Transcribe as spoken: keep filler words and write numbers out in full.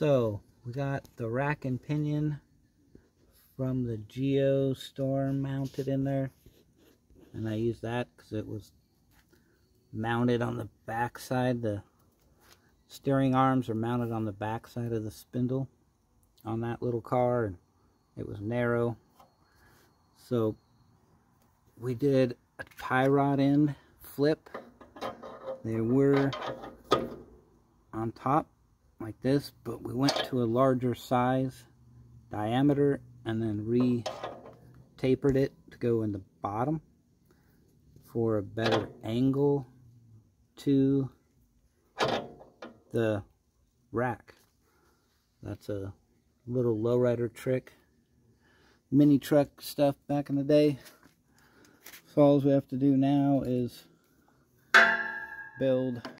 So we got the rack and pinion from the Geo store mounted in there, and I used that because it was mounted on the back side. The steering arms are mounted on the back side of the spindle on that little car, and it was narrow. So we did a tie rod end flip. They were on top like this, but we went to a larger size diameter and then re-tapered it to go in the bottom for a better angle to the rack. That's a little lowrider trick, mini truck stuff back in the day. So all we have to do now is build